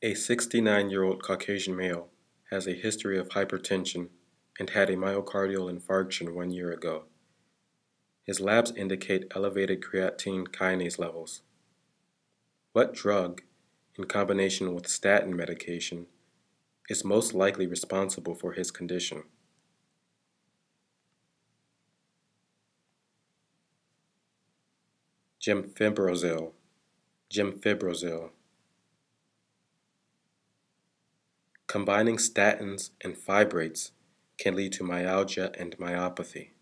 A 69-year-old Caucasian male has a history of hypertension and had a myocardial infarction 1 year ago. His labs indicate elevated creatine kinase levels. What drug, in combination with statin medication, is most likely responsible for his condition? Gemfibrozil. Gemfibrozil. Combining statins and fibrates can lead to myalgia and myopathy.